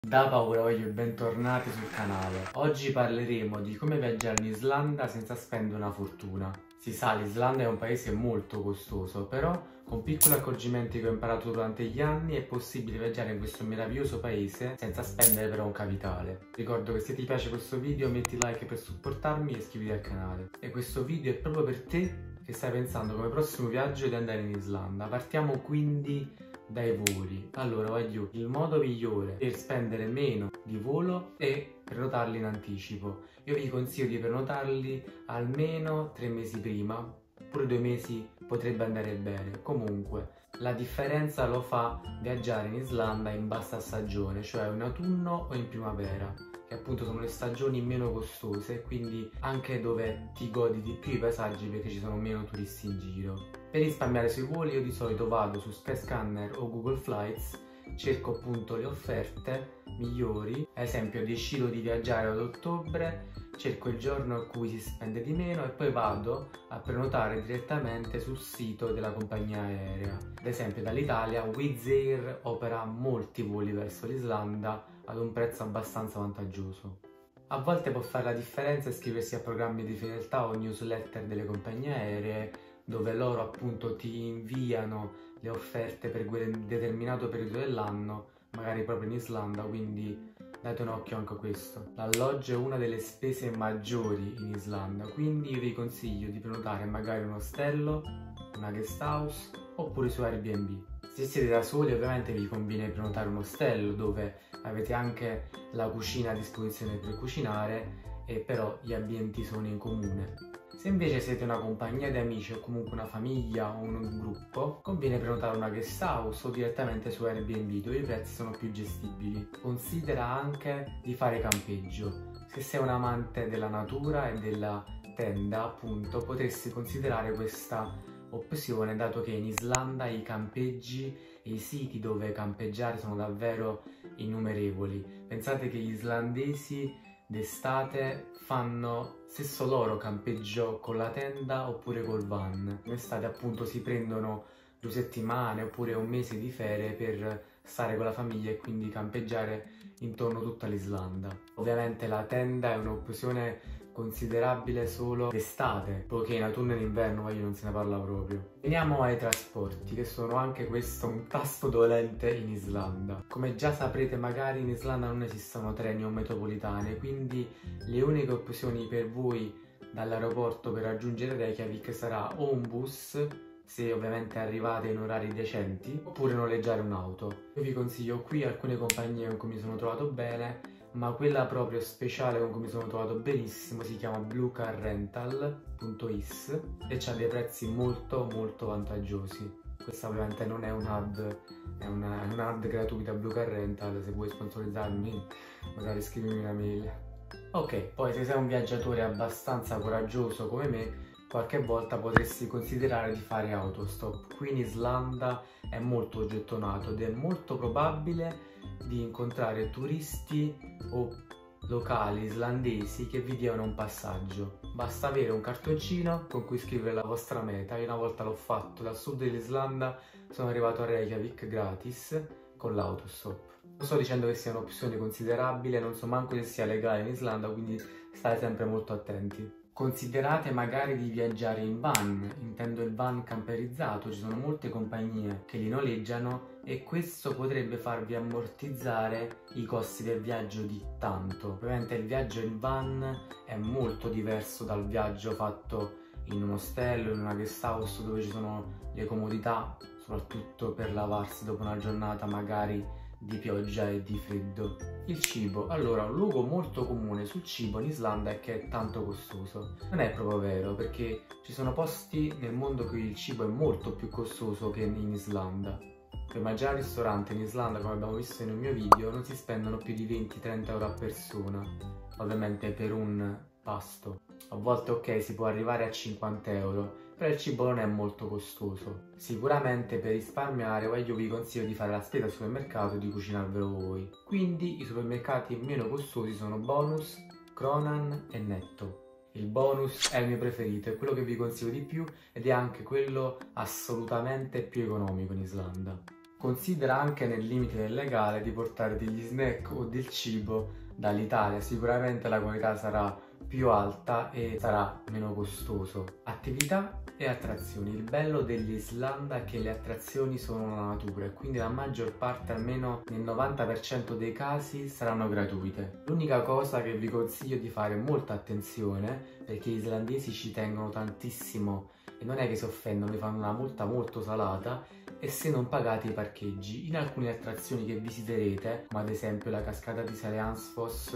Da paura voglio bentornati sul canale. Oggi parleremo di come viaggiare in Islanda senza spendere una fortuna. Si sa, l'Islanda è un paese molto costoso, però con piccoli accorgimenti che ho imparato durante gli anni è possibile viaggiare in questo meraviglioso paese senza spendere però un capitale. Ricordo che se ti piace questo video metti like per supportarmi e iscriviti al canale. E questo video è proprio per te che stai pensando come prossimo viaggio di andare in Islanda. Partiamo quindi dai voli. Allora, voglio il modo migliore per spendere meno di volo è prenotarli in anticipo. Io vi consiglio di prenotarli almeno 3 mesi prima, pure 2 mesi potrebbe andare bene. Comunque, la differenza lo fa viaggiare in Islanda in bassa stagione, cioè in autunno o in primavera, che appunto sono le stagioni meno costose, quindi anche dove ti godi di più i paesaggi perché ci sono meno turisti in giro. Per risparmiare sui voli io di solito vado su Skyscanner o Google Flights, cerco appunto le offerte migliori, ad esempio decido di viaggiare ad ottobre, cerco il giorno a cui si spende di meno e poi vado a prenotare direttamente sul sito della compagnia aerea. Ad esempio dall'Italia Wizz Air opera molti voli verso l'Islanda ad un prezzo abbastanza vantaggioso. A volte può fare la differenza iscriversi a programmi di fedeltà o newsletter delle compagnie aeree dove loro appunto ti inviano le offerte per quel determinato periodo dell'anno, magari proprio in Islanda, quindi date un occhio anche a questo. L'alloggio è una delle spese maggiori in Islanda, quindi io vi consiglio di prenotare magari un ostello, una guest house oppure su Airbnb. Se siete da soli ovviamente vi conviene prenotare un ostello dove avete anche la cucina a disposizione per cucinare e però gli ambienti sono in comune. Se invece siete una compagnia di amici o comunque una famiglia o un gruppo, conviene prenotare una guest house o direttamente su Airbnb dove i prezzi sono più gestibili. Considera anche di fare campeggio. Se sei un amante della natura e della tenda, appunto, potresti considerare questa opzione dato che in Islanda i campeggi e i siti dove campeggiare sono davvero innumerevoli. Pensate che gli islandesi d'estate fanno stesso loro campeggio con la tenda oppure col van. In estate appunto si prendono 2 settimane oppure un mese di ferie per stare con la famiglia e quindi campeggiare intorno a tutta l'Islanda. Ovviamente la tenda è un'opzione considerabile solo d'estate, poiché in autunno e in inverno non se ne parla proprio. Veniamo ai trasporti, che sono anche questo un tasto dolente in Islanda. Come già saprete magari in Islanda non esistono treni o metropolitane, quindi le uniche opzioni per voi dall'aeroporto per raggiungere Reykjavik sarà o un bus, se ovviamente arrivate in orari decenti, oppure noleggiare un'auto. Io vi consiglio qui alcune compagnie con cui mi sono trovato bene, ma quella proprio speciale con cui mi sono trovato benissimo si chiama bluecarrental.is e ha dei prezzi molto vantaggiosi. Questa ovviamente non è un'ad, è un'ad gratuita Blue Car Rental, se vuoi sponsorizzarmi magari scrivimi una mail. Ok, poi se sei un viaggiatore abbastanza coraggioso come me, qualche volta potresti considerare di fare autostop. Qui in Islanda è molto gettonato ed è molto probabile di incontrare turisti o locali islandesi che vi diano un passaggio. Basta avere un cartoncino con cui scrivere la vostra meta. Io una volta l'ho fatto, dal sud dell'Islanda sono arrivato a Reykjavik gratis con l'autostop. Non sto dicendo che sia un'opzione considerabile, non so manco se sia legale in Islanda, quindi state sempre molto attenti. Considerate magari di viaggiare in van, intendo il van camperizzato, ci sono molte compagnie che li noleggiano e questo potrebbe farvi ammortizzare i costi del viaggio di tanto. Ovviamente il viaggio in van è molto diverso dal viaggio fatto in un ostello, in una guest house dove ci sono le comodità, soprattutto per lavarsi dopo una giornata magari di pioggia e di freddo. Il cibo. Allora, un luogo molto comune sul cibo in Islanda è che è tanto costoso. Non è proprio vero, perché ci sono posti nel mondo in cui il cibo è molto più costoso che in Islanda. Per mangiare al ristorante in Islanda, come abbiamo visto in un mio video, non si spendono più di 20-30 euro a persona, ovviamente per un pasto. A volte ok, si può arrivare a 50 euro, però il cibo non è molto costoso. Sicuramente per risparmiare io vi consiglio di fare la spesa al supermercato e di cucinarvelo voi. Quindi i supermercati meno costosi sono Bonus, Kronan e Netto. Il Bonus è il mio preferito, è quello che vi consiglio di più ed è anche quello assolutamente più economico in Islanda. Considera anche nel limite del legale di portare degli snack o del cibo dall'Italia, sicuramente la qualità sarà più alta e sarà meno costoso. Attività e attrazioni. Il bello dell'Islanda è che le attrazioni sono la natura e quindi la maggior parte, almeno nel 90% dei casi, saranno gratuite. L'unica cosa che vi consiglio di fare molta attenzione, perché gli islandesi ci tengono tantissimo e non è che si offendono, vi fanno una multa molto salata, e se non pagate i parcheggi. In alcune attrazioni che visiterete, come ad esempio la cascata di Seljalandsfoss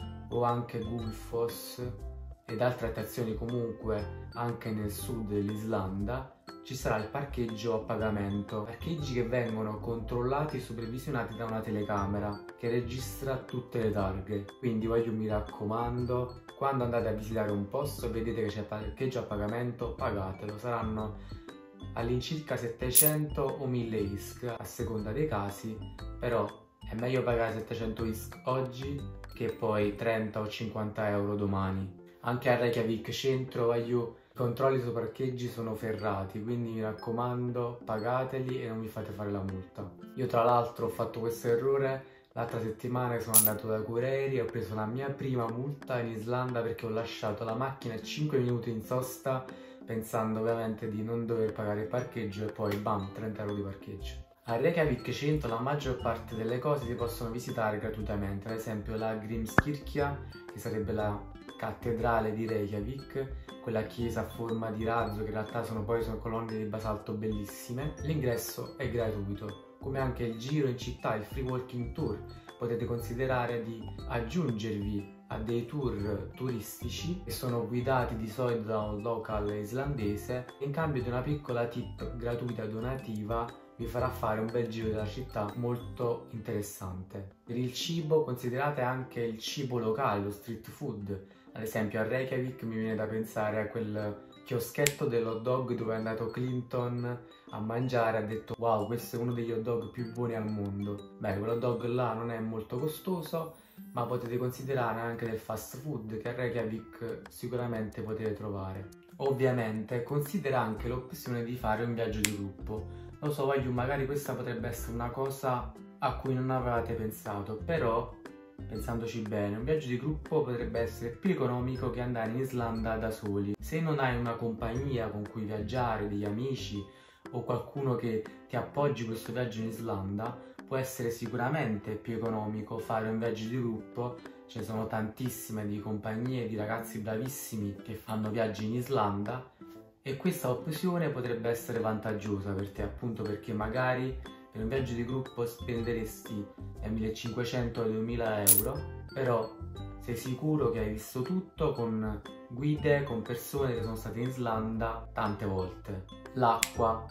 o anche Gullfoss ed altre attrazioni comunque anche nel sud dell'Islanda, ci sarà il parcheggio a pagamento, parcheggi che vengono controllati e supervisionati da una telecamera che registra tutte le targhe. Quindi mi raccomando, quando andate a visitare un posto e vedete che c'è parcheggio a pagamento, pagatelo. Saranno all'incirca 700 o 1000 ISK a seconda dei casi, però è meglio pagare 700 ISK oggi che poi 30 o 50 euro domani. Anche a Reykjavik centro i controlli sui parcheggi sono ferrati, quindi mi raccomando, pagateli e non vi fate fare la multa. Io tra l'altro ho fatto questo errore l'altra settimana, sono andato da Cureri e ho preso la mia prima multa in Islanda perché ho lasciato la macchina 5 minuti in sosta pensando ovviamente di non dover pagare il parcheggio e poi bam, 30 euro di parcheggio. A Reykjavik centro la maggior parte delle cose si possono visitare gratuitamente, ad esempio la Grímskirkja, che sarebbe la cattedrale di Reykjavik, quella chiesa a forma di razzo che in realtà sono colonne di basalto bellissime. L'ingresso è gratuito, come anche il giro in città, il free walking tour. Potete considerare di aggiungervi a dei tour turistici che sono guidati di solito da un local islandese e in cambio di una piccola tip gratuita donativa vi farà fare un bel giro della città molto interessante. Per il cibo considerate anche il cibo locale, lo street food. Ad esempio a Reykjavik mi viene da pensare a quel chioschetto dell'hot dog dove è andato Clinton a mangiare, ha detto wow, questo è uno degli hot dog più buoni al mondo. Beh, quell'hot dog là non è molto costoso, ma potete considerare anche del fast food che a Reykjavik sicuramente potete trovare. Ovviamente considera anche l'opzione di fare un viaggio di gruppo. Lo so, magari questa potrebbe essere una cosa a cui non avevate pensato, però pensandoci bene, un viaggio di gruppo potrebbe essere più economico che andare in Islanda da soli. Se non hai una compagnia con cui viaggiare, degli amici o qualcuno che ti appoggi questo viaggio in Islanda, può essere sicuramente più economico fare un viaggio di gruppo. Ce ne sono tantissime di compagnie di ragazzi bravissimi che fanno viaggi in Islanda e questa opzione potrebbe essere vantaggiosa per te, appunto perché magari per un viaggio di gruppo spenderesti da 1500 a 2000 euro, però sei sicuro che hai visto tutto con guide, con persone che sono state in Islanda tante volte. L'acqua.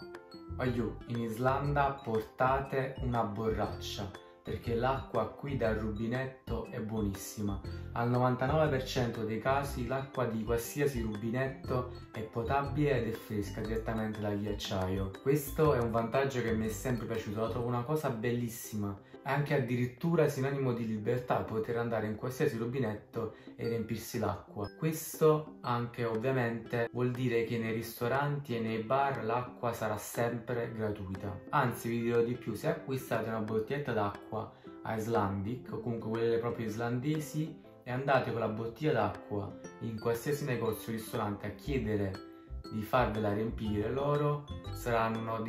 In Islanda portate una borraccia, perché l'acqua qui dal rubinetto è buonissima. Al 99% dei casi l'acqua di qualsiasi rubinetto è potabile ed è fresca direttamente dal ghiacciaio. Questo è un vantaggio che mi è sempre piaciuto, la trovo una cosa bellissima. È anche addirittura sinonimo di libertà, poter andare in qualsiasi rubinetto e riempirsi l'acqua. Questo anche ovviamente vuol dire che nei ristoranti e nei bar l'acqua sarà sempre gratuita. Anzi, vi dirò di più, se acquistate una bottiglietta d'acqua a Icelandic o comunque quelle proprio islandesi e andate con la bottiglia d'acqua in qualsiasi negozio o ristorante a chiedere di farvela riempire, loro saranno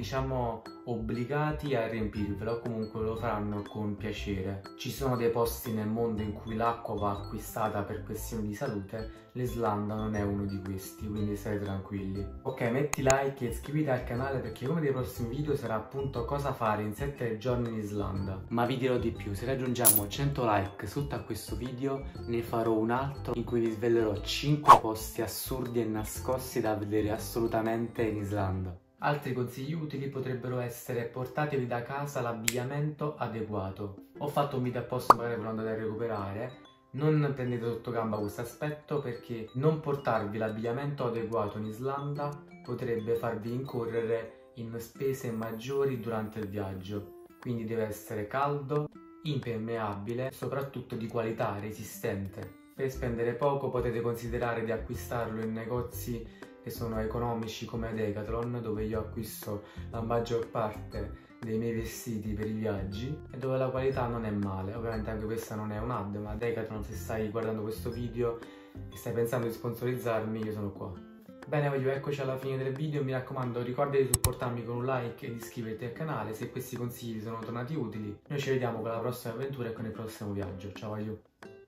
obbligati a riempirvela o comunque lo faranno con piacere. Ci sono dei posti nel mondo in cui l'acqua va acquistata per questioni di salute, l'Islanda non è uno di questi, quindi state tranquilli. Ok, metti like e iscriviti al canale perché uno dei prossimi video sarà appunto cosa fare in 7 giorni in Islanda. Ma vi dirò di più, se raggiungiamo 100 like sotto a questo video ne farò un altro in cui vi svelerò 5 posti assurdi e nascosti da vedere assolutamente in Islanda. Altri consigli utili potrebbero essere: portatevi da casa l'abbigliamento adeguato. Ho fatto un video apposta magari per andare a recuperare. Non prendete sotto gamba questo aspetto perché non portarvi l'abbigliamento adeguato in Islanda potrebbe farvi incorrere in spese maggiori durante il viaggio. Quindi deve essere caldo, impermeabile, soprattutto di qualità, resistente. Per spendere poco potete considerare di acquistarlo in negozi che sono economici come Decathlon, dove io acquisto la maggior parte dei miei vestiti per i viaggi e dove la qualità non è male. Ovviamente anche questa non è un ad, ma Decathlon, se stai guardando questo video e stai pensando di sponsorizzarmi, io sono qua. Bene, voglio eccoci alla fine del video. Mi raccomando, ricorda di supportarmi con un like e di iscriverti al canale se questi consigli ti sono tornati utili. Noi ci vediamo con la prossima avventura e con il prossimo viaggio. Ciao, aiuto!